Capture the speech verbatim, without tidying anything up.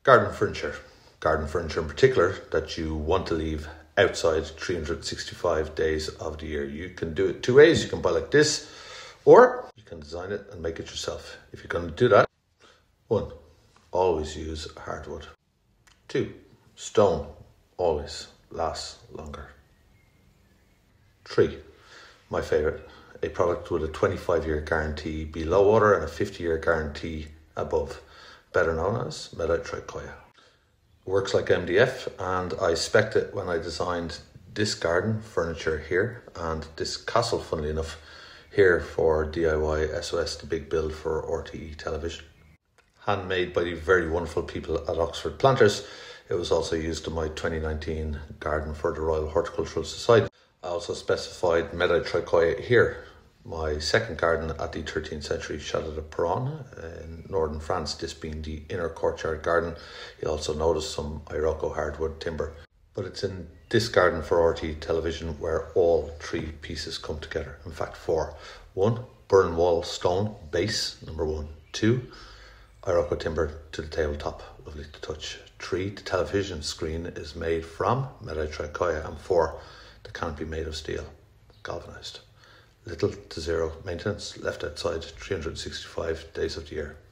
Garden furniture. Garden furniture in particular that you want to leave outside three hundred sixty-five days of the year. You can do it two ways. You can buy like this, or you can design it and make it yourself. If you're going to do that, one, always use hardwood. Two, stone always lasts longer. Three, my favourite, a product with a twenty-five year guarantee below water and a fifty year guarantee above, better known as Medite Tricoya. Works like M D F, and I spec'd it when I designed this garden furniture here and this castle, funnily enough, here for D I Y S O S, the big build for R T E Television. Handmade by the very wonderful people at Oxford Planters. It was also used in my twenty nineteen garden for the Royal Horticultural Society. I also specified Medite Tricoya here, my second garden at the thirteenth century chateau de Péronne in northern France, this being the inner courtyard garden. You'll also notice some Iroco hardwood timber. But it's in this garden for R T E Television where all three pieces come together. In fact, four. One, Burren wall stone base, number one. Two, Iroco timber to the tabletop, lovely to touch. Three, the television screen is made from Medite Tricoya. And four, the canopy made of steel, galvanised. Little to zero maintenance, left outside three hundred sixty-five days of the year.